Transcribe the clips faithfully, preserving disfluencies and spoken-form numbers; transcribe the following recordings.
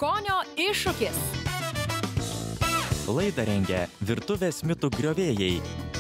Skonio iššūkis. Laidą rengia Virtuvės mitų griovėjai.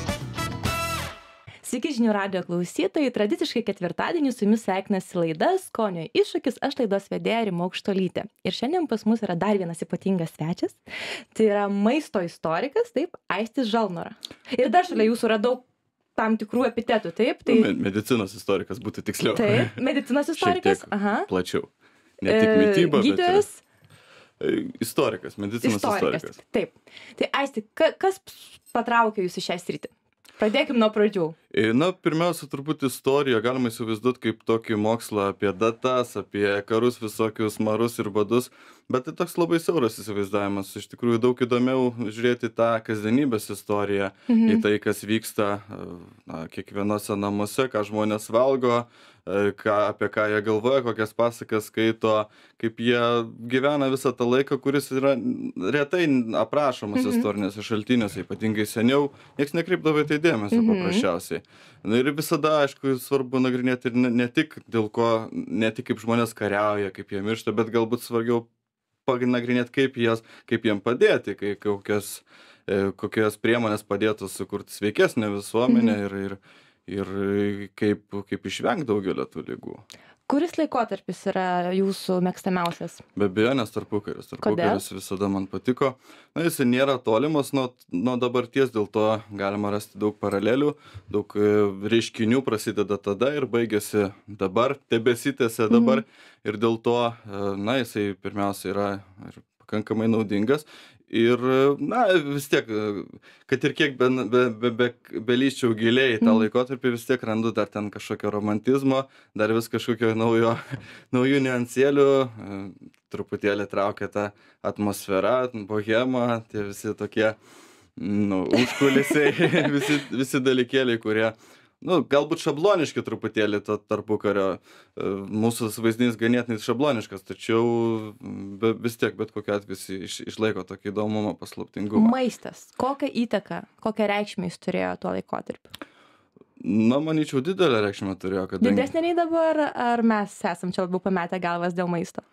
Sveiki žinių radijo klausytojai, tradiciškai ketvirtadienį su jumis sveikinasi laida Skonio iššūkis, aš laidos vedėja Rima Aukštuolytė. Ir šiandien pas mus yra dar vienas ypatingas svečias, tai yra maisto istorikas, taip, Aistis Žalnora. Ir dar šalia jūsų radau tam tikrų epitetų, taip? Tai... Nu, medicinos istorikas būtų tiksliau. Taip, medicinos istorikas. Aha. Plačiau. Ne tik mityba, gydytojas. Bet ir... Istorikas, medicinos istorikas. istorikas. Taip. Tai Aisti, ka, kas patraukė jūs į šią sritį? Pradėkim nuo pradžių. Na, pirmiausia, turbūt istoriją galima įsivaizduoti kaip tokį mokslą apie datas, apie karus visokius marus ir badus, bet tai toks labai siauras įsivaizdavimas. Iš tikrųjų, daug įdomiau žiūrėti tą kasdienybės istoriją, mhm. į tai, kas vyksta na, kiekvienose namuose, ką žmonės valgo, ką, apie ką jie galvoja, kokias pasakas skaito, kaip jie gyvena visą tą laiką, kuris yra retai aprašomas mhm. istorinėse šaltiniuose, ypatingai seniau, nieks nekreipdavo į tai dėmesio mhm. paprasčiausiai. Na ir visada, aišku, svarbu nagrinėti ir ne, ne tik dėl ko, ne tik kaip žmonės kariauja, kaip jie miršta, bet galbūt svarbiau panagrinėti, kaip, jas, kaip jiem padėti, kai, kokios, kokios priemonės padėtų sukurti sveikesnę visuomenę mhm. ir, ir, ir kaip, kaip išvengti daugelio tų ligų. Kuris laikotarpis yra jūsų mėgstamiausias? Be abejonės tarpukaris. Tarpukaris visada man patiko. Na, jis nėra tolimas nuo, nuo dabarties, dėl to galima rasti daug paralelių, daug reiškinių prasideda tada ir baigėsi dabar, tebesitęsia dabar. Mm. Ir dėl to, na, jisai pirmiausia yra ir pakankamai naudingas. Ir, na, vis tiek, kad ir kiek be, be, be, be, belyščiau giliai tą laikotarpį, vis tiek randu dar ten kažkokio romantizmo, dar vis kažkokio naujo, naujų niuansėlių, truputėlį traukia tą atmosferą, bohemą, tie visi tokie, nu, užkulisiai, visi, visi dalykėliai, kurie, nu, galbūt šabloniški truputėlį to tarpukario, mūsų vaizdinys ganėtinai šabloniškas, tačiau be, vis tiek, bet kokiu atveju iš, išlaiko tokį įdomumą, paslaptingumą. Maistas. Kokią įtaką, kokią reikšmę jis turėjo tuo laikotarpiu? Na, manyčiau, didelę reikšmę turėjo. Kadangi... Didesnė nei dabar, ar mes esam čia labiau pametę galvas dėl maisto?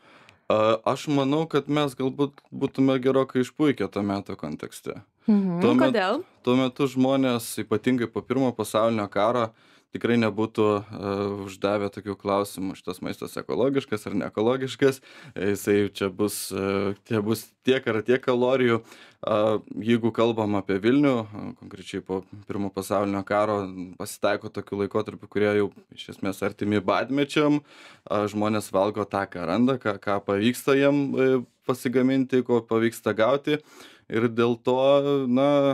Aš manau, kad mes galbūt būtume gerokai išpuikę to meto kontekste. Mhm. Tuo met, Kodėl? Tuo metu žmonės, ypatingai po pirmo pasaulinio karo, tikrai nebūtų uh, uždavę tokių klausimų, šitas maistas ekologiškas ar neekologiškas, jisai čia bus, uh, tie bus tiek ar tiek kalorijų. Uh, jeigu kalbam apie Vilnių, uh, konkrečiai po pirmo pasaulinio karo, pasitaiko tokių laikotarpių, kurie jau iš esmės artimi badmečiam, uh, žmonės valgo tą, ką randa, ką, ką pavyksta jiem uh, pasigaminti, ko pavyksta gauti ir dėl to, na,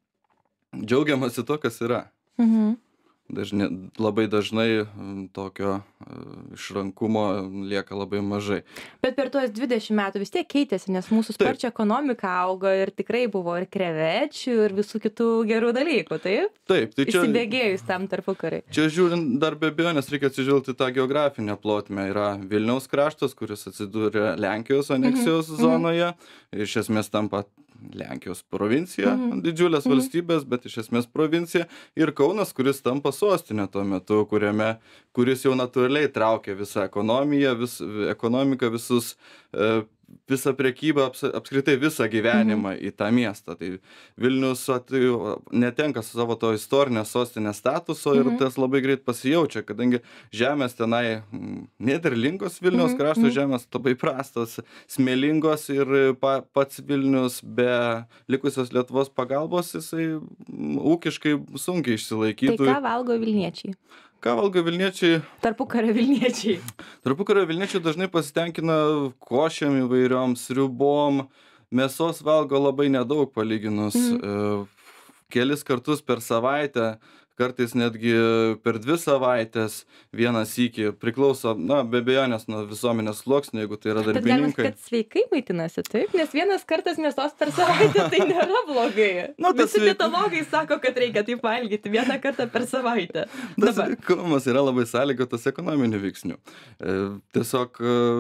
džiaugiamasi to, kas yra. Mhm. Dažnai, labai dažnai tokio išrankumo lieka labai mažai. Bet per tuos dvidešimt metų vis tiek keitėsi, nes mūsų sparčiai ekonomika augo ir tikrai buvo ir krevečių ir visų kitų gerų dalykų, taip? Taip. Tai čia, įsibėgėjus tam tarpukariui. Čia žiūrint dar be abejonės reikia atsižvelgti tą geografinę plotmę. Yra Vilniaus kraštas, kuris atsidūrė Lenkijos aneksijos mm-hmm. zonoje. Iš esmės tampa Lenkijos provincija, mm-hmm. didžiulės mm-hmm. valstybės, bet iš esmės provincija. Ir Kaunas, kuris tampa sostinė tuo metu, kuriame, kuris jau natūraliai traukia visą ekonomiją, vis, ekonomiką, visus, e, visą prekybą, aps, apskritai visą gyvenimą mm-hmm. į tą miestą. Tai Vilnius atveju netenka savo to istorinės sostinės statuso ir mm-hmm. tas labai greit pasijaučia, kadangi žemės tenai nederlingos Vilniaus mm-hmm. krašto žemės labai prastos, smėlingos ir pa, pats Vilnius be likusios Lietuvos pagalbos jisai ūkiškai sunkiai išsilaikytų. Tai ką valgo Vilniečiai? Ką valgo Vilniečiai? Tarpukario Vilniečiai. Tarpukario Vilniečiai dažnai pasitenkina košėm įvairiom, sriubom, mėsos valgo labai nedaug palyginus, mm. kelis kartus per savaitę, kartais netgi per dvi savaitės vieną sykį, priklauso, na, be abejonės nuo visuomenės sluoksnių, jeigu tai yra darbininkai. Bet galima, kad sveikai maitinasi, taip? Nes vienas kartas mėsos per savaitę tai nėra blogai. Nu, visi sveik... dietologai sako, kad reikia taip valgyti vieną kartą per savaitę. Tas veikumas yra labai sąlygotas ekonominių veiksnių. E, tiesiog...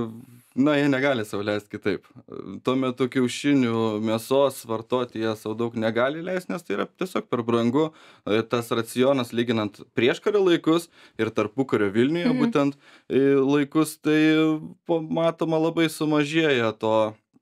Na, jie negali sau leisti kitaip. Tuo metu kiaušinių, mėsos vartoti jie sau daug negali leisti, nes tai yra tiesiog per brangu. Tas racionas lyginant prieškario laikus ir tarpukario Vilniuje mhm. būtent laikus, tai matoma labai sumažėja to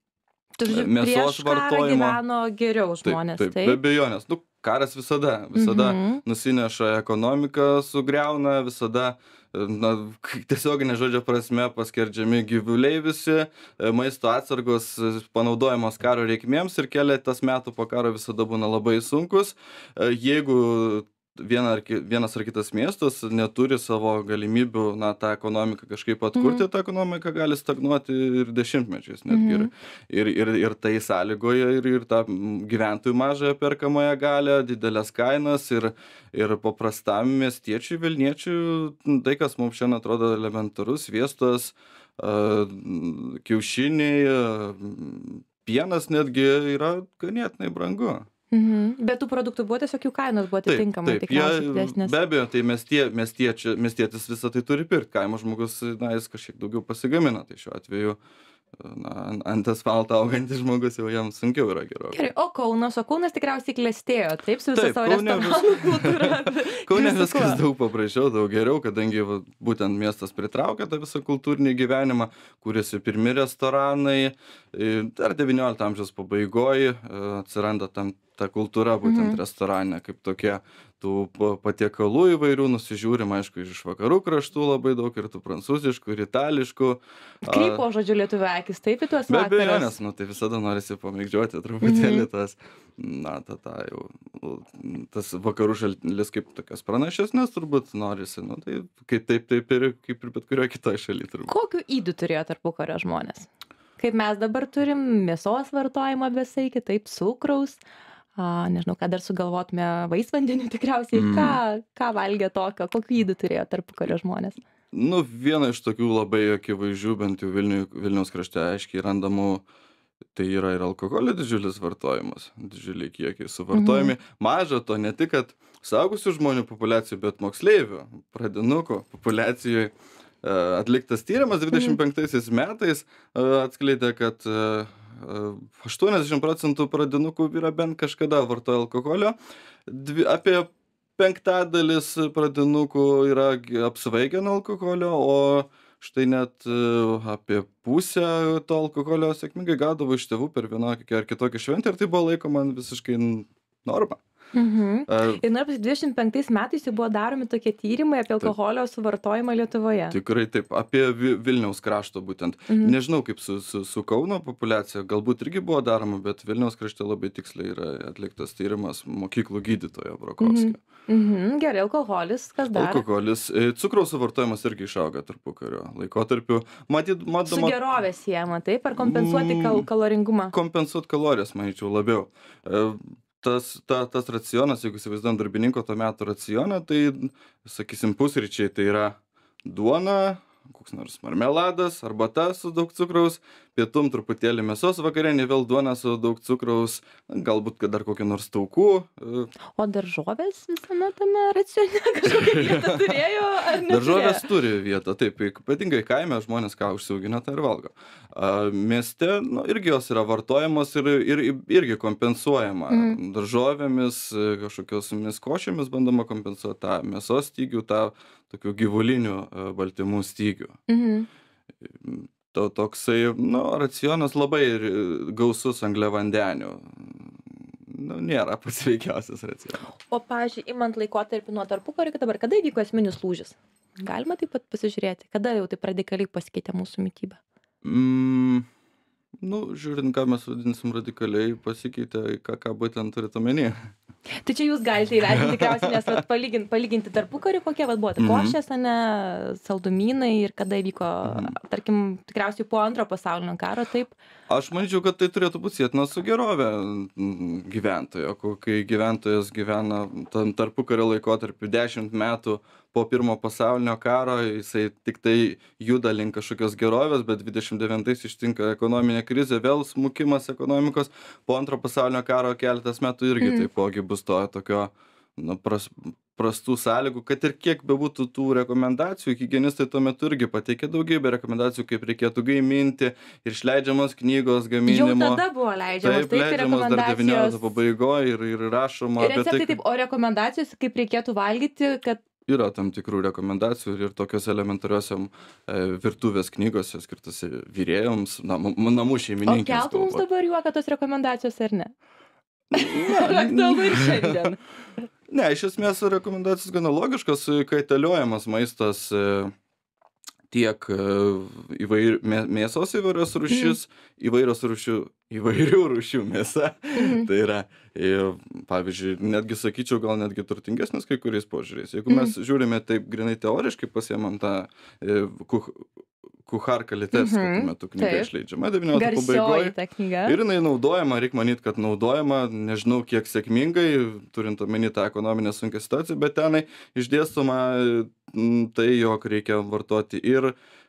mėsos vartojimo. Gyveno geriau žmonės, taip? Taip, be abejonės. Nu, karas visada, visada mhm. nusineša ekonomiką, sugriauna, visada, na, tiesioginė žodžio prasme paskerdžiami gyvuliai visi, maisto atsargos panaudojamos karo reikmėms ir keletas metų po karo visada būna labai sunkus. Jeigu Viena ar ki, vienas ar kitas miestas neturi savo galimybių, na, tą ekonomiką kažkaip atkurti, mm. ta ekonomika gali stagnuoti ir dešimtmečiais netgi. Mm. Ir, ir, ir tai sąlygoja ir, ir tą gyventojų mažąją perkamąją galią, didelės kainas ir, ir paprastam miestiečiui, Vilniečiui, tai, kas mums šiandien atrodo elementarus, sviestas, kiaušiniai, pienas netgi yra ganėtinai brangu. Mhm. Bet tų produktų buvo tiesiog jų kainos buvo atitinkamai tikriausiai didesnės. Be abejo, tai miestie, miestiečia, miestietis visą tai turi pirkti, kaimo žmogus, na, jis kažkiek daugiau pasigamina, tai šiuo atveju, na, ant asfalto augantis žmogus jau jam sunkiau yra gerokai. Gerai, o Kaunas, o Kaunas tikriausiai klestėjo, taip, su visą savo restoranų kultūrą. Kaune viskas daug paprasčiau, daug geriau, kadangi va, būtent miestas pritraukia tą visą kultūrinį gyvenimą, kūrėsi pirmi restoranai, dar devyniolikto amžiaus pabaigoje atsiranda tam ta kultūra būtent mhm. restorane, kaip tokie tų patiekalų įvairių, nusižiūrim, aišku, iš vakarų kraštų labai daug, ir tų prancūziškų, ir itališkų. Krypo, žodžiu, lietuvių akis, taip į tuos vakarus? Be abejo, nes, nu, tai visada norisi pamėgdžioti truputėlį mhm. tas, na, ta, ta, jau, tas vakarų šalis kaip tokias pranašesnės turbūt norisi, nu, tai kaip taip, taip ir kaip ir bet kurioje kitoje šalyje turbūt. Kokiu įdų turėjo tarpukario žmonės? Kaip mes dabar turim mėsos vartojimą besaikį, taip, cukraus. A, nežinau, ką dar sugalvotume, vaisvandenių tikriausiai, mm. ką, ką valgė tokio, kokių įdų turėjo tarpukario žmonės? Nu, viena iš tokių labai akivaizdžių, bent jau Vilnių, Vilniaus krašte aiškiai randamų, tai yra ir alkoholio didžiulis vartojimas, didžiuliai kiekiai suvartojami. Mm. Maža to, ne tik, kad suaugusių žmonių populiacijų, bet moksleivių, pradinukų populiacijoje atliktas tyrimas dvidešimt penktaisiais metais atskleidė, kad aštuoniasdešimt procentų pradinukų yra bent kažkada vartoja alkoholio, Dvi, apie penktadalis pradinukų yra apsvaigę nuo alkoholio, o štai net apie pusę to alkoholio sėkmingai gaudavo iš tėvų per vienokį ar kitokį šventę ir tai buvo laikoma visiškai norma. Mhm. Ir nors dvidešimt penktais metais jau buvo daromi tokie tyrimai apie alkoholio suvartojimą Lietuvoje. Tikrai taip, apie Vilniaus krašto būtent. Mhm. Nežinau, kaip su, su, su Kauno populiacija, galbūt irgi buvo daroma, bet Vilniaus krašte labai tiksliai yra atliktas tyrimas mokyklų gydytojo Brokovskio. Mhm. Mhm. Gerai, alkoholis, kas dar? Alkoholis, cukraus suvartojimas irgi išauga tarpukario laikotarpiu. Matyt, matoma... Su gerovė siejama, taip? Ar kompensuoti kal kaloringumą? Kompensuoti kalorijas, manyčiau, labiau. Tas, ta, tas racionas, jeigu įsivaizduojam darbininko to metų racioną, tai, sakysim, pusryčiai tai yra duona, koks nors marmeladas, arbata su daug cukraus, pietum truputėlį mėsos, vakarienė vėl duona su daug cukraus, galbūt kad dar kokį nors taukų. O daržovės visame tame racione kažkokią vietą turėjo, ar neturėjo? Daržovės turi vietą, taip, ypatingai kaime žmonės ką užsiaugina, tai ir valgo. A, mieste, nu, irgi jos yra vartojamos ir, ir irgi kompensuojama. Mm. Daržovėmis, kažkokiomis košėmis bandoma kompensuoti tą mėsos stygių, tą tokių gyvulinių baltymų stygių. Mm. To toksai, nu, racionas labai gausus angliavandenių. Nu, nėra pats sveikiausias racionas. O, pavyzdžiui, imant laikotarpį nuo tarpukario iki dabar, kada įvyko esminis lūžis? Galima taip pat pasižiūrėti, kada jau taip radikaliai pasikeitė mūsų mityba? Mm, nu, žiūrint, ką mes vadinsim radikaliai, pasikeitė, ką, ką būtent turite omenyje. Tai čia jūs galite įvertinti tikriausiai, nes vat, palyginti, palyginti tarpukarį, kokie vat, buvo, tai košės, mm-hmm. ne, saldumynai ir kada įvyko, mm-hmm. tarkim, tikriausiai po antro pasaulinio karo, taip? Aš manyčiau, kad tai turėtų būti sietina su gerove gyventojo, kai gyventojas gyvena tam tarpukario laikotarpiu dešimt metų po pirmo pasaulinio karo, jisai tik tai juda link kažkokios gerovės, bet dvidešimt devintais ištinka ekonominė krizė, vėl smukimas ekonomikos, po antro pasaulinio karo keletas metų irgi mm. taipogi bus to tokio nu, pras, prastų sąlygų, kad ir kiek bebūtų tų rekomendacijų, higienistai tuo metu irgi pateikė daugybę rekomendacijų, kaip reikėtų gaiminti ir išleidžiamos knygos gaminimo. Jau tada buvo leidžiamas, taip, taip leidžiamas dar devyniolikto pabaigoje ir, ir rašoma. Ir receptai, taip, o rekomendacijos, kaip reikėtų valgyti, kad Yra tam tikrų rekomendacijų ir tokios elementariosiom e, virtuvės knygose skirtose vyrėjams, nam, namų O šeimininkėms. keltų mums galbūt. dabar juoką tos rekomendacijos ar ne? Na, Ar aktualu ir šiandien? Ne, iš esmės rekomendacijos gana logiškos, kaitaliojamas maistas e, tiek e, įvair, mė, mėsos įvairios rūšis, įvairios rūšių, įvairių rūšių mėsa. Mhm. Tai yra, e, pavyzdžiui, netgi sakyčiau, gal netgi turtingesnis kai kuriais požiūriais. Jeigu mes žiūrime taip grinai teoriškai, pasiemam tą e, kuch, Kucharka Litevska, Mhm, tuo metu knyga taip. išleidžiama devyniolikto Garsioji pabaigoje. ta knyga. Ir jinai naudojama, reikia manyti, kad naudojama, nežinau kiek sėkmingai, turint omeny tą ekonominę sunkią situaciją, bet tenai išdėstoma m, tai, jog reikia vartoti ir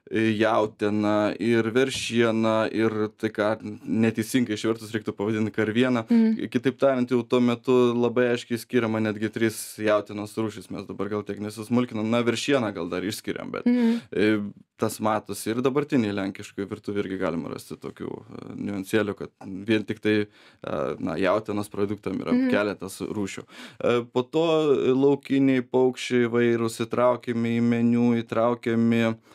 jautieną, ir veršieną, ir tai ką neteisingai išvertus reiktų pavadinti karvieną. Mhm. Kitaip tariant, jau tuo metu labai aiškiai skiriama netgi trys jautienos rūšys, mes dabar gal tiek nesusmulkinam, na veršieną gal dar išskiriam, bet Mhm. e, tas matosi ir dabartiniai lenkiškai virtuvė irgi galima rasti tokių e, niuansėlių, kad vien tik tai e, na, jautienos produktam yra Mhm. keletas rūšių. E, po to laukiniai paukščiai vairūs įtraukiami į meniu, įtraukiami e,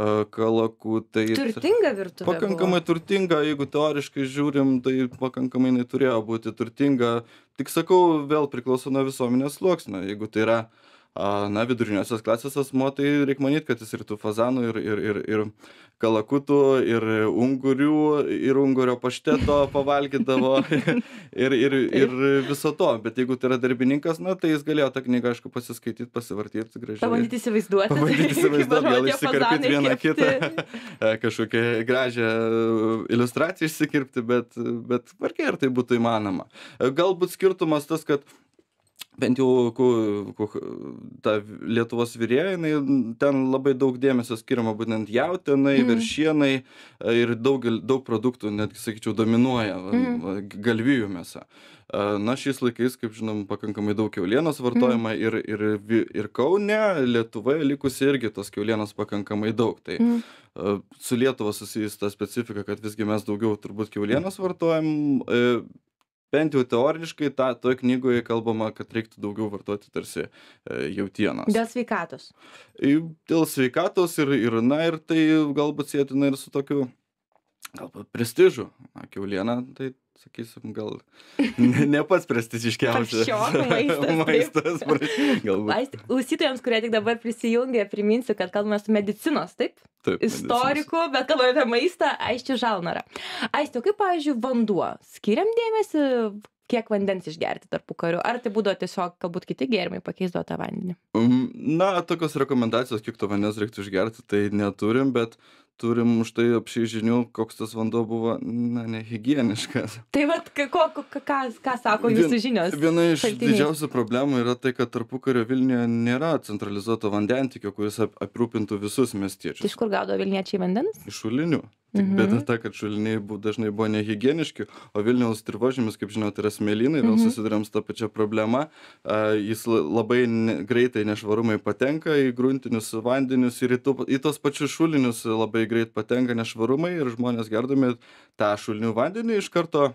kalakutai. Turtinga virtuvė Pakankamai turtinga, jeigu teoriškai žiūrim, tai pakankamai jinai turėjo būti turtinga. Tik sakau, vėl priklauso nuo visuomenės sluoksnio. Jeigu tai yra a, na, viduriniosios klasės asmuo, tai reikia manyti, kad jis ir tų fazanų, ir, ir, ir, ir kalakutų, ir ungurių, ir ungurio pašteto pavalgydavo, ir, ir, ir viso to. Bet jeigu tai yra darbininkas, na, tai jis galėjo tą knygą, aišku, pasiskaityti, pasivartyti gražiai. Pabandyti įsivaizduoti. Pabandyti kaip įsivaizduoti, gal atrodo tie išsikarpyti fazanai vieną kepti. kitą, kažkokią gražią iliustraciją išsikirpti, bet, bet vargiai ar tai būtų įmanoma. Galbūt skirtumas tas, kad bent jau ku, ku, ta Lietuvos virėja, jinai, ten labai daug dėmesio skiriama būtent jautienai, Mhm. veršienai ir daug, daug produktų, netgi sakyčiau, dominuoja Mhm. galvijų mėsa. Na, šiais laikais, kaip žinom, pakankamai daug kiaulienos vartojama ir, ir, vi- ir Kaune, Lietuvoje likusi irgi tos kiaulienos pakankamai daug. Tai Mhm. e, su Lietuva susijus ta specifika, kad visgi mes daugiau turbūt kiaulienos vartojam. e, Bent jau teoriškai, ta, toj knygoje kalbama, kad reiktų daugiau vartoti tarsi e, jautienos. Dėl sveikatos. I- Dėl sveikatos ir, ir, na, ir tai galbūt sėtina ir su tokiu, galbūt prestižu. Na, kiauliena, tai sakysim, gal ne, ne pats prestižiškiausias Paršiok maistas, taip. maistas, pra- galbūt. Aiste, klausytojams, kurie tik dabar prisijungė, priminsiu, kad kalbame su medicinos, taip? Taip, Istoriku, bet kalbame apie maistą, Aisčiu Žalnara. Aiste, o kaip, pavyzdžiui, vanduo? Skiriam dėmesį, kiek vandens išgerti tarpukariu? Ar tai būdavo tiesiog, galbūt kiti gėrimai pakeisdavo tą vandenį? Mm, Na, tokios rekomendacijos, kiek to vandens reiktų išgerti, tai neturim, bet turim už tai apšiai žinių, koks tas vanduo buvo, na, nehigieniškas. Tai vat, ka- ko, ko, ka- ką, ką sako Vien- jūsų žinios? Viena iš šaltiniai? didžiausių problemų yra tai, kad tarpukario Vilniuje nėra centralizuoto vandentikio, kuris ap- aprūpintų visus Tai miestiečius. iš kur gaudo Vilniečiai vandens? Iš šulinių. Tik Mhm. bėda ta, kad šuliniai bu, dažnai buvo nehigieniški, o Vilniaus dirvožėmis, kaip žinote, yra smėlynai, vėl Mhm. susidurėm su tą pačią problemą. A, Jis la- labai ne, greitai nešvarumai patenka į gruntinius vandenius ir į, tų, į tos pačius šulinius labai greit patenka nešvarumai ir žmonės gerdami tą šulinių vandenį iš karto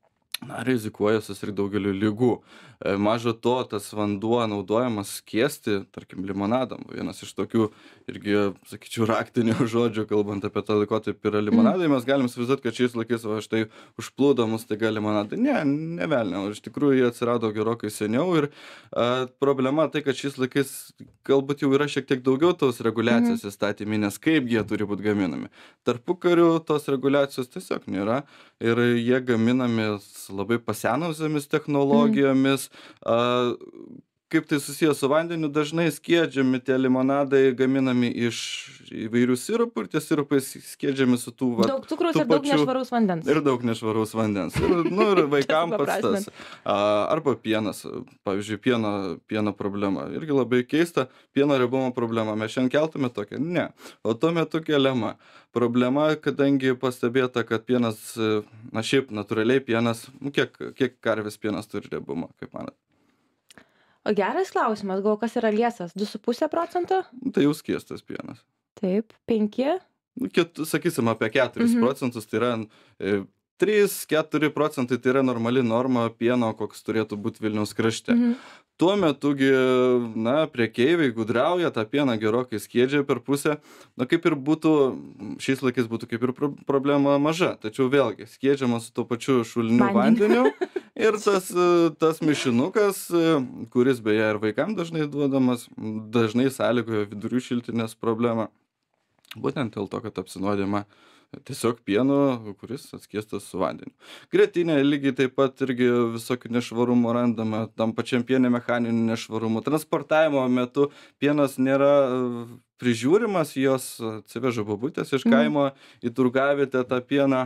na, rizikuoja susirgti daugeliu lygų. E, Maža to, tas vanduo naudojamas skiesti, tarkim, limonadam. Vienas iš tokių irgi, sakyčiau, raktinių žodžių, kalbant apie tą laikotarpį, yra limonadai. Mes galim įsivaizduoti, kad šiais laikais, va, štai užplūdo mus taiga limonadai. Ne, ne velnio. Iš tikrųjų, jie atsirado gerokai seniau ir a, problema tai, kad šiais laikais galbūt jau yra šiek tiek daugiau tos reguliacijos įstatyminės, kaip jie turi būti gaminami. Tarpukariu tos reguliacijos tiesiog nėra ir jie gaminami su labai pasenusiamis technologijomis. A, Kaip tai susijęs su vandeniu, dažnai skiedžiami tie limonadai gaminami iš įvairių sirupų ir tie sirupai skiedžiami su tų va, Daug cukraus tų ir daug pačių- nešvaraus vandens. ir daug nešvaraus vandens. Ir, nu, ir vaikam pats tas. A, Arba pienas. Pavyzdžiui, pieno, pieno problema. Irgi labai keista. Pieno riebumo problema. Mes šiandien keltume tokią? Ne. O tuo metu keliama. Problema, kadangi pastebėta, kad pienas, na šiaip natūraliai pienas, nu, kiek, kiek karvės pienas turi riebumo, kaip manat? O geras klausimas, gal kas yra liesas? du su puse procento? Nu, tai jau skiestas pienas. Taip, penki? Nu, ket, sakysim, apie keturis Mhm. procentus, tai yra e, trys keturi procentai, tai yra normali norma pieno, koks turėtų būti Vilniaus krašte. Mhm. tuo metu gi, na, prekeiviai gudrauja, tą pieną gerokai skiedžia per pusę. Na, kaip ir būtų, šiais laikais būtų kaip ir pro problema maža, tačiau vėlgi, skiedžiama su tuo pačiu šuliniu vandeniu ir tas, tas mišinukas, kuris beje ir vaikams dažnai duodamas, dažnai sąlygoja vidurių šiltinės problemą. Būtent dėl to, kad apsinuodima tiesiog pienu, kuris atskiestas su vandeniu. Grietinė lygiai taip pat irgi visokių nešvarumų randama, tam pačiam piene mechaninių nešvarumų. Transportavimo metu pienas nėra prižiūrimas, jos atsiveža bobutės iš kaimo į turgavietę tą pieną,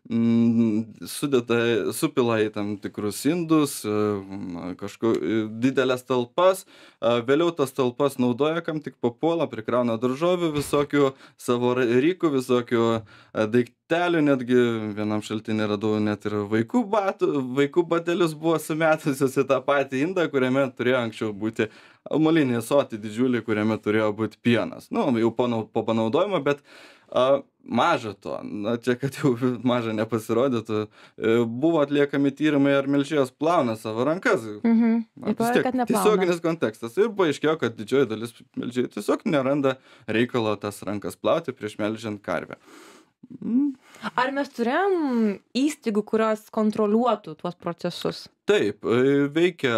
sudeda, supila į tam tikrus indus, kažko didelės talpas, vėliau tas talpas naudoja, kam tik papuola, prikrauna daržovių visokių, savo rykų, visokių daiktelių, netgi vienam šaltinį radau net ir vaikų batų, vaikų batelius buvo sumetusios į tą patį indą, kuriame turėjo anksčiau būti molinį ąsotį didžiulį, kuriame turėjo būti pienas. Nu, jau po panaudojimo, bet A, maža to, na, čia, kad jau maža nepasirodytų, buvo atliekami tyrimai, ar melžėjas plauna savo rankas. Mhm. Na, vis tiek, tiesioginis kontekstas. Ir paaiškėjo, kad didžioji dalis melžėjų tiesiog neranda reikalo tas rankas plauti prieš melžiant karvę. Mm. Ar mes turėjom įstaigų, kurios kontroliuotų tuos procesus? Taip, veikia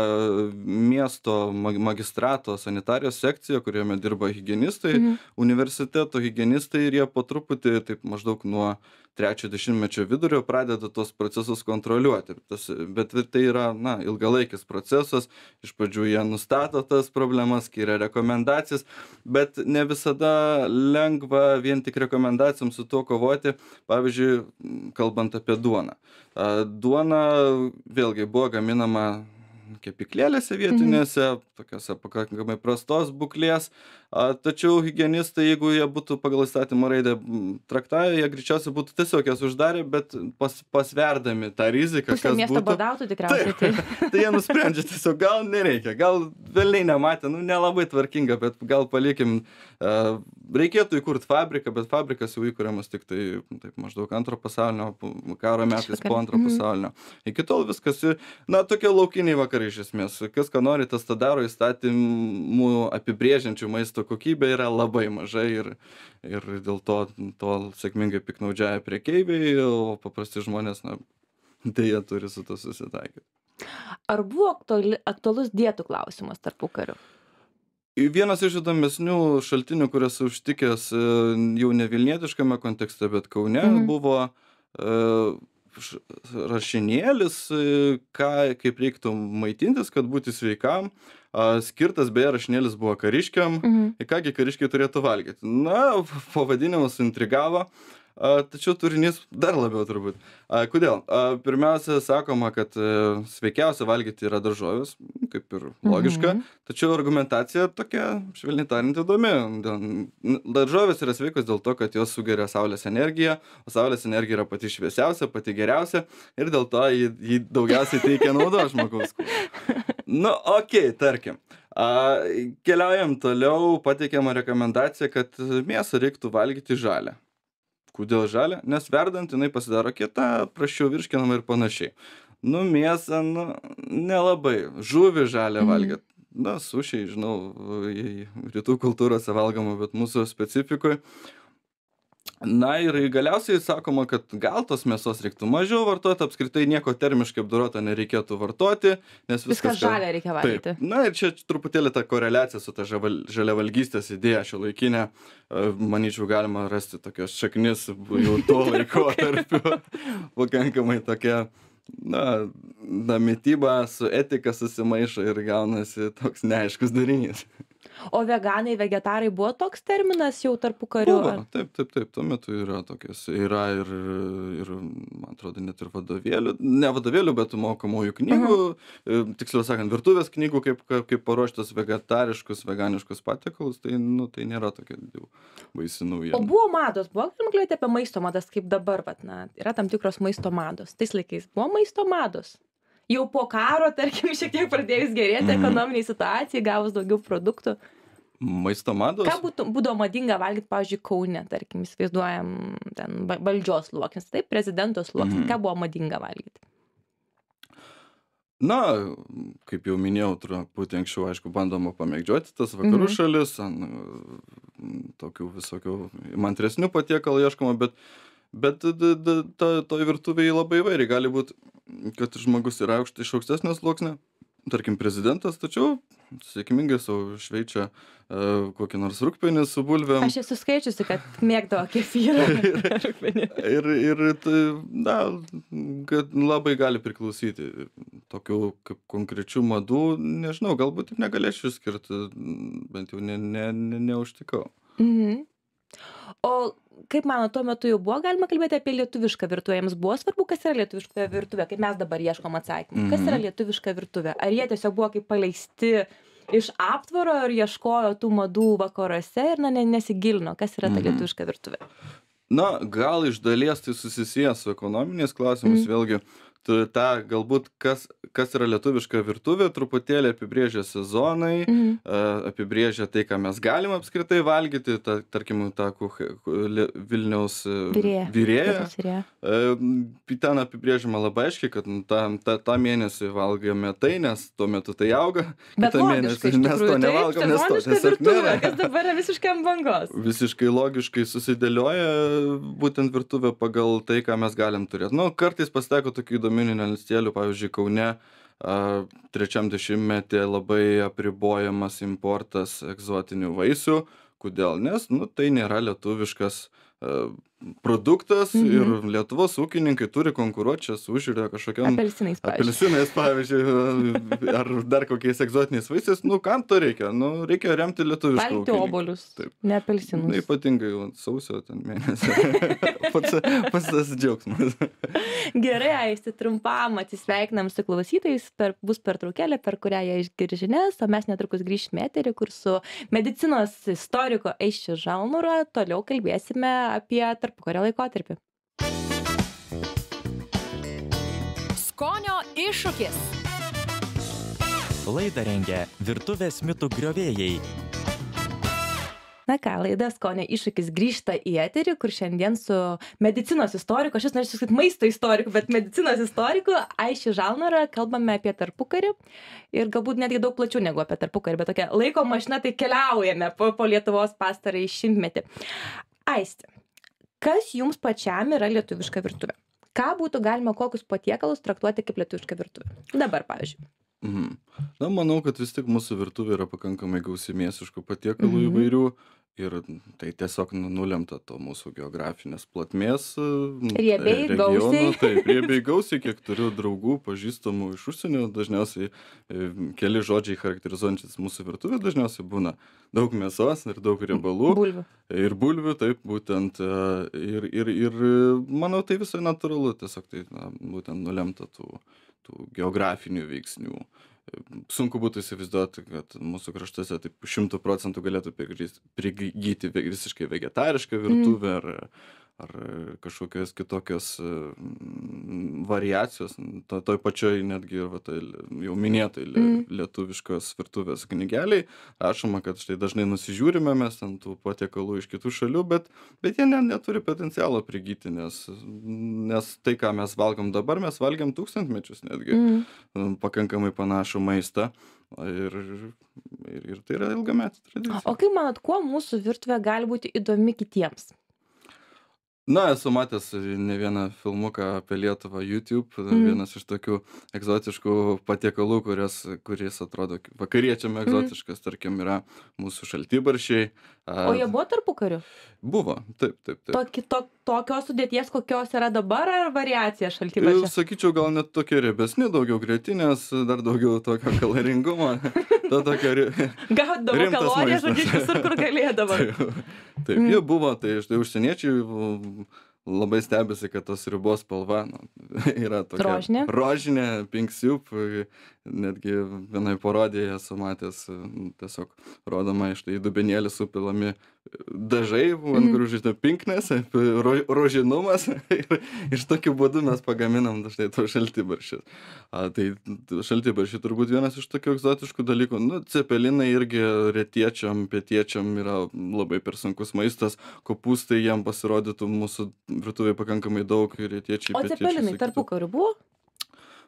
miesto magistrato sanitarijos sekcija, kuriame dirba higienistai, mhm. universiteto higienistai, ir jie po truputį, taip maždaug nuo trečio dešimtmečio vidurio, pradeda tos procesus kontroliuoti. Tas, bet tai yra, na, ilgalaikis procesas. Iš pradžių jie nustato tas problemas, skiria rekomendacijas, bet ne visada lengva vien tik rekomendacijom su tuo kovoti. Pavyzdžiui, kalbant apie duoną. Duona vėlgi buvo gaminama kepyklėlėse vietinėse, mhm. tokiose pakankamai prastos būklės, a, tačiau higienistai, jeigu jie būtų pagal įstatymo raidę traktavę, jie greičiausiai būtų tiesiog jas uždarę, bet pas, pasverdami tą riziką, Pusė kas miesto būtų. badautų tikriausiai. Taip, tai. tai jie nusprendžia tiesiog, gal nereikia, gal velniai nematė, nu nelabai tvarkinga, bet gal palikim, a, reikėtų įkurti fabriką, bet fabrikas jau įkuriamas tik tai taip, maždaug antro pasaulinio karo metais po antro mhm. pasaulinio. Iki tol viskas, na, tokie laukiniai vakarai iš esmės. Kas ką nori, tas tą daro, įstatymų apibrėžiančių maisto kokybė yra labai mažai ir, ir dėl to, to sėkmingai piknaudžiaja prekeiviai, o paprasti žmonės, na, deja turi su to susitaikyti. Ar buvo aktuali, aktualus dietų klausimas tarpukariu? Vienas iš įdomesnių šaltinių, kurias užtikęs jau ne vilnietiškame kontekste, bet Kaune, mhm. buvo uh, rašinėlis, ką, kaip reiktų maitintis, kad būti sveikam. Skirtas, beje, rašinėlis buvo kariškiam, mhm. į kągi kariškiai turėtų valgyti. Na, pavadinimas intrigavo, tačiau turinys dar labiau turbūt. Kodėl? Pirmiausia, sakoma, kad sveikiausia valgyti yra daržovės, kaip ir logiška, mhm. tačiau argumentacija tokia, švelniai tariant, įdomi. Daržovės yra sveikos dėl to, kad jos sugeria saulės energiją, o saulės energija yra pati šviesiausia, pati geriausia ir dėl to jį, jį daugiausiai teikia naudos žmogaus kūnui. Nu, okei, okay, tarkim. A, keliaujam toliau, pateikiama rekomendacija, kad mėsą reiktų valgyti žalią. Kodėl žalią? Nes verdant jinai pasidaro kieta, prašiau virškinama ir panašiai. Nu, mėsą, nu, nelabai. Žuvį žalią mm. valgyti. Na, sušiai, žinau, rytų kultūrose valgoma, bet mūsų specifikui. Na ir galiausiai sakoma, kad gal tos mėsos reiktų mažiau vartoti, apskritai nieko termiškai apdoroto nereikėtų vartoti, nes viskas... Viskas žalia reikia valgyti. Taip. Na ir čia truputėlį ta koreliacija su ta žaliavalgystės idėja šiuolaikinė, manyčiau, galima rasti tokios šaknis jau tuo laikotarpiu, pakankamai tokia, na, na, mityba su etika susimaišo ir gaunasi toks neaiškus darinys. O veganai, vegetarai buvo toks terminas jau tarpukariu? Buvo, taip, taip, taip, tuo metu yra tokias, yra ir, ir, man atrodo, net ir vadovėlių, ne vadovėlių, bet mokomųjų knygų, uh-huh. tiksliau sakant, virtuvės knygų, kaip, kaip paruoštos vegetariškus, veganiškus patiekalus, tai, nu, tai nėra tokia jau baisi naujiena. O buvo mados, buvo galima kalbėti apie maisto madas, kaip dabar, vat, na, yra tam tikros maisto mados. Tais laikais buvo maisto mados. Jau po karo, tarkim, šiek tiek pradėjus gerėti mm. ekonominiai situacijai, gavus daugiau produktų. Maisto mados? Ką būtų, būdavo madinga valgyti, pavyzdžiui, Kaune, tarkim, įsivaizduojam ten valdžios sluoksnis, taip, prezidento sluoksnis, mm. ką buvo madinga valgyti? Na, kaip jau minėjau, truputį anksčiau, aišku, bandoma pamėgdžioti tas vakarų Mhm. šalis, ant mm, tokių visokių įmantresnių patiekalų ieškoma, bet, bet d- d- ta, toj virtuvėje labai įvairiai. Gali būti, kad žmogus yra aukšt, iš aukštesnio sluoksnio, tarkim prezidentas, tačiau sėkmingai savo šveičia e, kokį nors rūgpienį su bulvėm. Aš esu skaičiusi, kad mėgdavo kefyrą. rūgpienį. Ir, ir tai, na, kad labai gali priklausyti. Tokių kaip konkrečių madų, nežinau, galbūt ir negalėčiau išskirti, bent jau ne, ne, ne, neužtikau. Mhm. O kaip mano, tuo metu jau buvo galima kalbėti apie lietuvišką virtuvę? Jiems buvo svarbu, kas yra lietuviška virtuvė, kaip mes dabar ieškom atsakymų. Kas yra lietuviška virtuvė? Ar jie tiesiog buvo kaip paleisti iš aptvaro ir ieškojo tų madų vakaruose ir na, ne- nesigilino, kas yra ta lietuviška virtuvė? Na, gal iš dalies tai susisijęs su ekonominiais klausimais, vėlgi, tu tą galbūt, kas, kas yra lietuviška virtuvė, truputėlį apibrėžia sezonai, Mhm. e, apibrėžia tai, ką mes galime apskritai valgyti, ta, tarkim, tą kuch- ku- Lie- Vilniaus e, Virėja. virėją. Lietuvos virėja. E, Ten apibrėžiama labai aiškiai, kad nu, tą, tą, tą mėnesį valgome tai, nes tuo metu tai auga, Bet kitą logiška, mėnesį iš mes tikrųjų, to taip, nevalgom, nes to sezoniška tiesiog virtuvė, nėra. kas dabar yra visiškai ant bangos. Visiškai logiškai susidėlioja būtent virtuvė pagal tai, ką mes galim turėti. Nu, kartais pasitaiko tokių įdomių niuansėlių, pavyzdžiui, Kaune a, trečiam dešimtmetyje labai apribojamas importas egzotinių vaisių. Kodėl? Nes, nu, tai nėra lietuviškas a, produktas ir Lietuvos ūkininkai turi konkuruoti čia su užsienio kažkokiam Apelsinais, pavyzdžiui. apelsinais, pavyzdžiui, ar dar kokiais egzotiniais vaisiais. Nu, kam to reikia? Nu, reikia remti lietuvišką Valgyti ūkininką. obolius, Taip. ne Na, apelsinus. ypatingai jau sausio ten mėnesį. pats, pats tas džiaugsmas. Gerai, Aisti, trumpam atsisveikinam su klausytojais, per, bus pertraukėlė, per kurią jie išgirs žinias, o mes netrukus grįšime eterį, kur su medicinos istoriko Aisčiu Žalnuru toliau kalbėsime apie tarpukario laikotarpį. Skonio iššūkis. Laidą rengia Virtuvės mitų griovėjai. Na ką, laida Skonio iššūkis grįžta į eterį, kur šiandien su medicinos istoriku, aš vis norėčiau sakyti maisto istoriku, bet medicinos istoriku Aisčiu Žalnuru kalbame apie tarpukarį ir galbūt netgi daug plačiau negu apie tarpukarį, bet tokia laiko mašina, tai keliaujame po, po Lietuvos pastarąjį šimtmetį. Aisti, kas jums pačiam yra lietuviška virtuvė? Ką būtų galima kokius patiekalus traktuoti kaip lietuviška virtuvė? Dabar, pavyzdžiui. Mhm. Na, manau, kad vis tik mūsų virtuvė yra pakankamai gausi mėsiškų patiekalų Mhm. įvairių. Ir tai tiesiog nu- nulemta to mūsų geografinės plotmės. e, Riebiai, regiono. gausiai. Taip, riebiai gausiai, kiek turiu draugų, pažįstamų iš užsienio, dažniausiai e, keli žodžiai charakterizuojantis mūsų virtuvę, dažniausiai būna daug mėsos ir daug riebalų. Bulvių. Ir bulvių, taip, būtent. e, Ir, ir, ir e, manau, tai visai natūralu, tiesiog tai na, būtent nulemta tų, tų geografinių veiksnių. E, Sunku būtų įsivaizduoti, kad mūsų kraštuose taip šimtų procentų galėtų prigrys- prigyti ve- visiškai vegetarišką virtuvę ar, ar kažkokios kitokios e, mm, variacijos. To, toj pačioj netgi ir va, tai, jau minėtai lie- lietuviškos virtuvės knygeliai rašoma, kad štai dažnai nusižiūrime mes ant tų patiekalų iš kitų šalių, bet, bet jie ne, neturi potencialo prigyti, nes, nes tai, ką mes valgom dabar, mes valgiam tūkstantmečius netgi Mm. mm, pakankamai panašų maistą. Ir, ir, ir tai yra ilgametė tradicija. O kaip manot, kuo mūsų virtuvė gali būti įdomi kitiems? Na, esu matęs ne vieną filmuką apie Lietuvą YouTube, Mhm. vienas iš tokių egzotiškų patiekalų, kurias, kuris atrodo kaip vakariečiam egzotiškas, tarkim, yra mūsų šaltibarščiai. A, O jie buvo tarpukariu? Buvo, taip, taip, taip. Toki, to, tokios sudėties, kokios yra dabar, ar variacija Ir šaltibarščio? sakyčiau, gal net tokie riebesni, daugiau grietinės, dar daugiau tokio kaloringumo. To tokio ri- Gaudavo rimtas kalorijas, maistas. žodžiu, visur, kur galėdavo. Taip, taip jie buvo, tai štai užsieniečiai v- labai stebisi, kad tos ribos spalva nu, yra tokia Rožinė? rožinė, pink soup, netgi vienai parodėje esu matęs, tiesiog rodoma iš tai dubenėlį supilami dažai, ant kurių žinai pinknės, ro, rožinumas ir iš tokiu būdu mes pagaminam štai to šaltibarščius. A, tai šaltibarščiai turbūt vienas iš tokių egzotiškų dalykų. Nu, cepelinai irgi retiečiam, pietiečiam yra labai per sunkus maistas, kopūstai jiem pasirodytų mūsų virtuvėje pakankamai daug ir retiečiai. O pietiečiai cepelinai sakytų. tarpukariu buvo?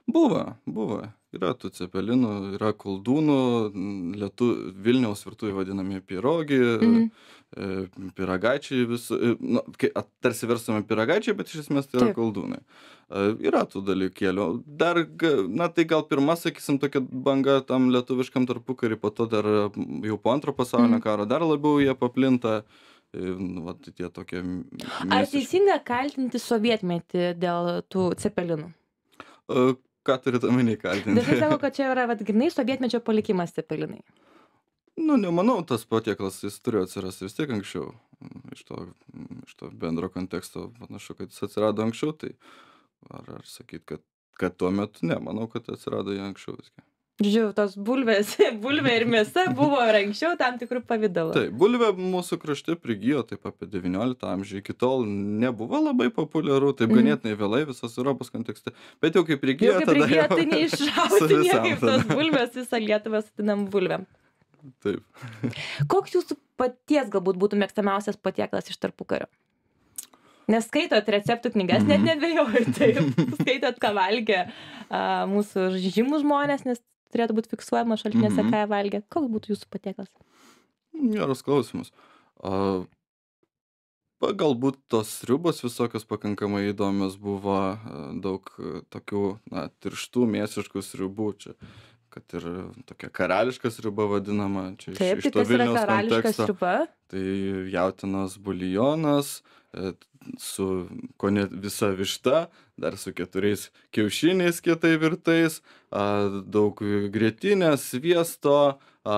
Buvo, buvo. Yra tų cepelinų, yra koldūnų, lietu, Vilniaus virtuvėje vadinami pyrogi, Mhm. e, pyragaičiai, vis, e, nu, kai, at- tarsi verstume pyragaičiai, bet iš esmės tai yra Taip. koldūnai. E, Yra tų dalykėlių. Dar, ga- na tai gal pirma, sakysim, tokia banga tam lietuviškam tarpukarį, po to dar m, jau po antro pasaulinio Mhm. karo dar labiau jie paplinta. E, nu, vat tie tokie m- Ar mėsiški. teisinga kaltinti sovietmetį dėl tų cepelinų? E, Ką turite omeny kaltinti? Dažnai sako, kad čia yra vat, grinai sovietmečio palikimas cepelinai. Nu, nemanau, tas patiekalas jis turėjo atsirasti vis tiek anksčiau. Mm, Iš to, mm, iš to bendro konteksto panašu, kad jis atsirado anksčiau, tai ar, ar sakyt, kad, kad tuo metu ne, manau, kad atsirado jie anksčiau visgi. Žiūrėjau, tos bulvės, bulvė ir mėsa buvo ir anksčiau tam tikrų pavydalų. Taip, bulvė mūsų krašte prigijo taip apie devynioliktą amžių, iki tol nebuvo labai populiaru, taip Mhm. ganėtinai vėlai visos Europos kontekste, bet jau kai prigijo, Jau kaip tada reikėjo, jau tai su neiššauti visam niekaip tos tada. bulvės, visą Lietuvą sutinam bulvėm. Taip. Koks jūsų paties galbūt būtų mėgstamiausias patiekalas iš tarpukario? Nes skaitot receptų knygas, net Mhm. nebejoju, taip. Skaitot, ką valgė a, mūsų žymus žmonės, nes turėtų būti fiksuojama šaltiniuose, Mhm. ką jie valgė. Koks būtų jūsų patiekalas? Geras klausimas. A, pa, galbūt tos sriubos visokios pakankamai įdomios buvo, a, daug a, tokių, na, tirštų mėsiškų sriubų čia, kad ir tokia karališka sriuba vadinama, čia iš, Taip, iš tai to kas yra Vilniaus karališka konteksto. sriuba? Tai jautienos buljonas, e, su kone visa višta, dar su keturiais kiaušiniais kietai virtais, a, daug grietinės, sviesto, a,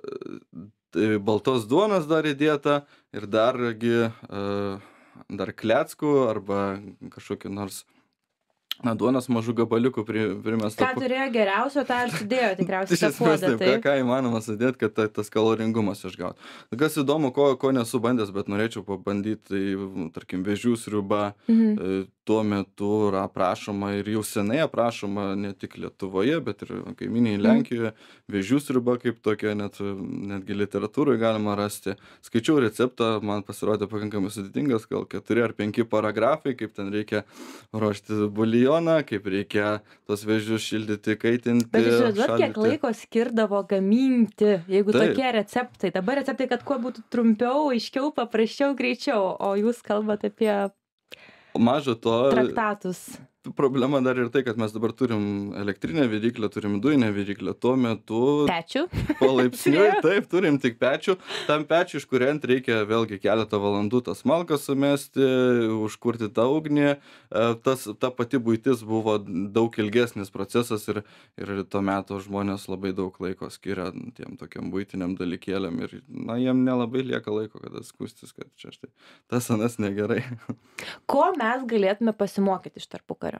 tai baltos duonos dar įdėta ir dargi a, dar kleckų arba kažkokiu nors, na, duonos mažų gabaliukų pri, primesta. Ką turėjo geriausio, tą ir sudėjo tikriausiai Iš tą esmės puodą, taip, ką, taip. ką įmanoma sudėti, kad ta, tas kaloringumas išgauti. Kas įdomu, ko, ko nesu bandęs, bet norėčiau pabandyti, tai, tarkim, vėžių sriuba, Mhm. e, tuo metu yra aprašoma ir jau senai aprašoma ne tik Lietuvoje, bet ir kaimynėje Lenkijoje. Vėžių sriuba kaip tokia, net, netgi literatūroje galima rasti. Skaičiau receptą, man pasirodė pakankamai sudėtingas, gal keturi ar penki paragrafai, kaip ten reikia ruošti buljoną, kaip reikia tos vėžius šildyti, kaitinti. Bet įsivaizduot, kiek šaldyti. laiko skirdavo gaminti, jeigu Taip. tokie receptai. Dabar receptai, kad kuo būtų trumpiau, aiškiau, paprasčiau, greičiau, o jūs kalbate apie Maža to, traktatus. problema dar ir tai, kad mes dabar turim elektrinę viryklę, turim dujinę viryklę. Tuo metu Pečių. palaipsniui, taip, turim tik pečių. Tam pečių iškuriant reikia vėlgi keletą valandų tas malkas sumesti, užkurti tą ugnį. E, Tas, ta pati buitis buvo daug ilgesnis procesas ir, ir tuo metu žmonės labai daug laiko skiria tiem tokiam buitiniam dalykėliam ir, na, jiem nelabai lieka laiko, kada skūstis, kad čia štai tas anas negerai. Ko mes galėtume pasimokyti iš tarpukario?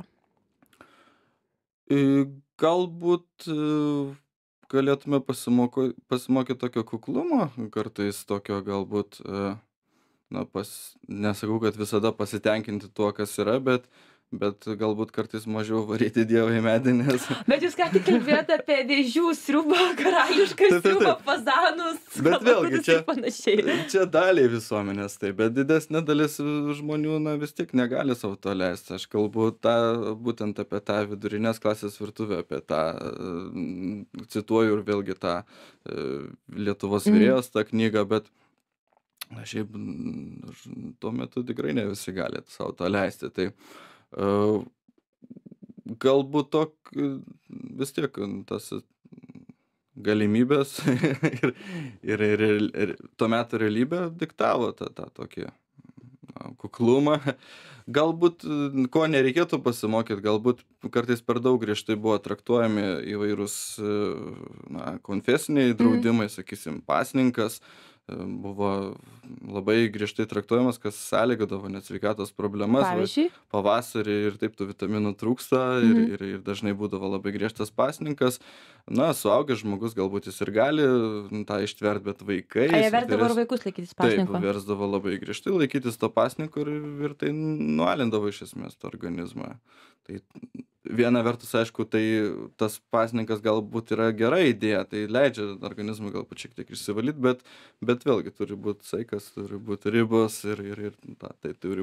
E, Galbūt e, galėtume pasimoko, pasimokyti tokio kuklumo, kartais tokio galbūt, e, na, pas, nesakau, kad visada pasitenkinti tuo, kas yra, bet, bet galbūt kartais mažiau varyti Dievą į medį, nes... Bet jūs ką tik kalbėjote apie vėžių sriubą, karališką Taip, taip, sriubą, taip. fazanus, Bet vėlgi kalakutus čia- ir panašiai. Čia daliai visuomenės tai, bet didesnė dalis žmonių, na, vis tiek negali savo to leisti. Aš kalbu tą, būtent apie tą vidurinės klasės virtuvę, apie tą, e, cituoju ir vėlgi tą e, Lietuvos Mhm. virėjos tą knygą, bet na, šiaip mm, ž- tuo metu tikrai ne visi gali savo to leisti. Tai e, galbūt tok vis tiek tas galimybės ir, ir, ir, ir, ir tuo metu realybė diktavo tą, tą tokį na, kuklumą. Galbūt, e, ko nereikėtų pasimokyti, galbūt kartais per daug griežtai buvo traktuojami įvairūs e, na, konfesiniai draudimai, sakysim, pasninkas e, buvo labai griežtai traktuojamas, kas sąlygodavo net sveikatos problemas. Va, Pavyzdžiui, pavasarį ir taip tų vitaminų trūksta ir, Mhm. ir, ir dažnai būdavo labai griežtas pasninkas. Na, suaugęs žmogus galbūt jis ir gali tą ištvert, bet vaikai... a jie versdavo ir vaikus laikytis Taip, pasninko. versdavo labai griežtai laikytis to pasninko ir, ir tai nualindavo iš esmės tą organizmą. Tai viena vertus, aišku, tai tas pasninkas galbūt yra gera idėja, tai leidžia organizmui galbūt šiek tiek išsivalyti, bet, bet vėlgi turi būti saikas, turi būti ribos ir, ir, ir ta, tai turi būti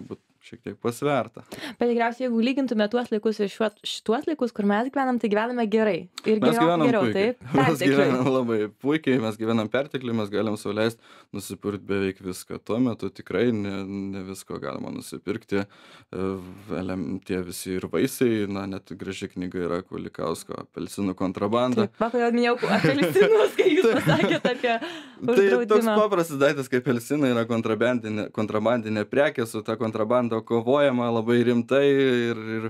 šiek tiek pasverta. Bet tikriausiai, jeigu lygintume tuos laikus ir šiuo, šituos laikus, kur mes gyvenam, tai gyvename gerai. Ir Mes geriau, gyvenam geriau, puikiai. taip? Mes Pertekliuj. gyvenam labai puikiai, mes gyvenam pertekliui, mes galim sau leisti nusipirkti beveik viską. Tuo metu tikrai ne, ne visko galima nusipirkti. E, elem- Tie visi ir vaisiai, na, net graži knyga yra Kulikausko apelsinų kontrabanda. Taip, va, kodėl minėjau apelsinus, kai jūs pasakėte apie Tai toks uždraudimą. paprastas daiktas kaip apelsinai yra kontrabandinė, kontrabandinė prekė, su ta kontrabanda kovojama labai rimtai ir, ir,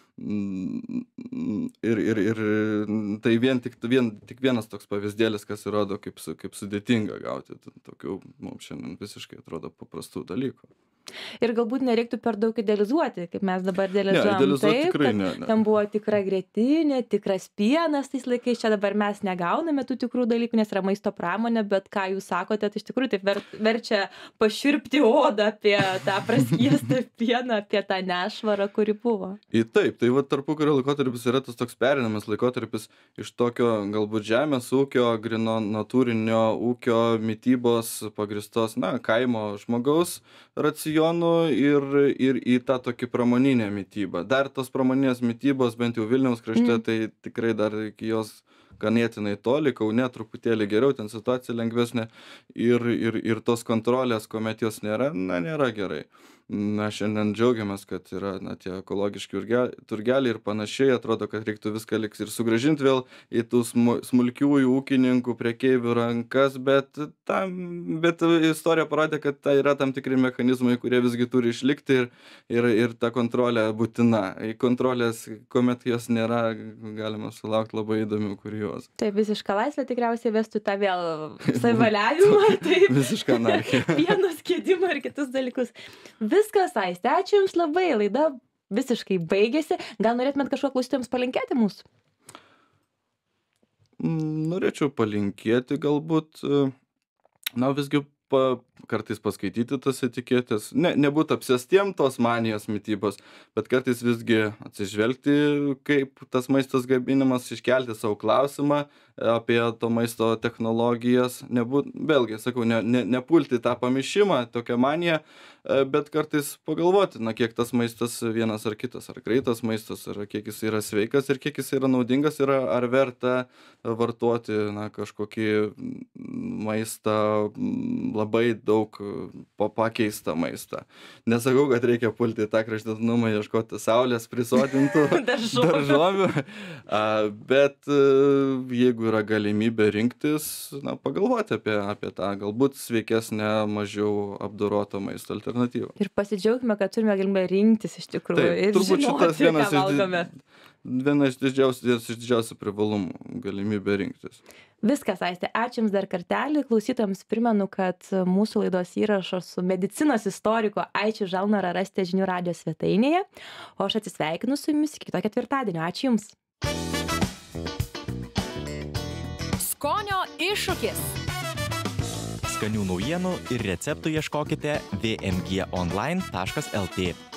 mm, ir, ir, ir tai vien tik, vien, tik vienas toks pavyzdėlis, kas įrodo, kaip, su- kaip sudėtinga gauti tokių mums šiandien visiškai atrodo paprastų dalykų. Ir galbūt nereiktų per daug idealizuoti, kaip mes dabar idealizuojam. idealizuot Taip, tikrai kad ne, ne. ten buvo tikra grietinė, tikras pienas tais laikais, čia dabar mes negauname tų tikrų dalykų, nes yra maisto pramonė, bet ką jūs sakote, tai iš tikrųjų taip ver, verčia pašiurpti odą apie tą praskiestą pieną, apie tą nešvarą, kuri buvo. Į taip, tai va tarpukario laikotarpis yra tas toks perinamas laikotarpis iš tokio galbūt žemės ūkio, grino natūrinio ūkio mitybos pagristos, na, kaimo žmogaus racionų ir, ir į tą tokį pramoninę mitybą. Dar tos pramoninės mitybos, bent jau Vilniaus krašte, Mm. tai tikrai dar iki jos ganėtinai toli, Kaune truputėlį geriau, ten situacija lengvesnė ir, ir, ir tos kontrolės, kuomet jos nėra, na, nėra gerai. Na, šiandien džiaugiamės, kad yra na, tie ekologiški urge- turgeliai ir panašiai, atrodo, kad reiktų viską liks ir sugrąžinti vėl į tų smu- smulkiųjų ūkininkų, prekeivių rankas, bet, tam, bet istorija parodė, kad tai yra tam tikri mechanizmai, kurie visgi turi išlikti ir, ir, ir ta kontrolė būtina. Į kontrolės, kuomet jos nėra, galima sulaukti labai įdomių kuriozų. Tai visiška laisvė tikriausiai vestų tą vėl savivaliavimą, taip, Visiška anarchija. pieno skiedimą ir kitus dalykus. Viskas, Aiste, ačiū Jums labai, laida visiškai baigėsi. Gal norėtumėt kažko klausytojams palinkėti mūsų? Mm, Norėčiau palinkėti galbūt, e, na visgi pa, kartais paskaityti tas etiketės, ne, nebūt apsėstiem tos manijos mitybos, bet kartais visgi atsižvelgti, kaip tas maistas gaminimas, iškelti savo klausimą apie to maisto technologijas, nebūt, vėlgi, sakau, ne, ne, nepulti tą pamišimą, tokią maniją, e, bet kartais pagalvoti, na kiek tas maistas vienas ar kitas, ar greitas maistas, ar kiek jis yra sveikas ir kiek jis yra naudingas, ir ar verta vartoti na, kažkokį maistą, labai daug pa- pakeistą maistą. Nesakau, kad reikia pulti į tą kraštutinumą, ieškoti saulės prisotintų Daržovių. daržovių, a, bet e, jeigu yra galimybė rinktis, na, pagalvoti apie, apie tą galbūt sveikesnę, mažiau apdorotą maisto alternatyvą. Ir pasidžiaugime, kad turime galimybę rinktis iš tikrųjų. Taip, ir turbūt šitas žinoti, vienas ką iš, valgome. di- viena iš didžiausių, vienas iš didžiausių privalumų - galimybė rinktis. Viskas, Aiste, ačiū Jums dar kartelį. Klausytojams primenu, kad mūsų laidos įrašą su medicinos istoriku Aičiu Žalnara rasite žinių radijo svetainėje. O aš atsisveikinu su Jumis iki kito ketvirtadienio. Ačiū Jums. Skonio iššūkis. Skanių naujienų ir receptų ieškokite v m g online taškas l t.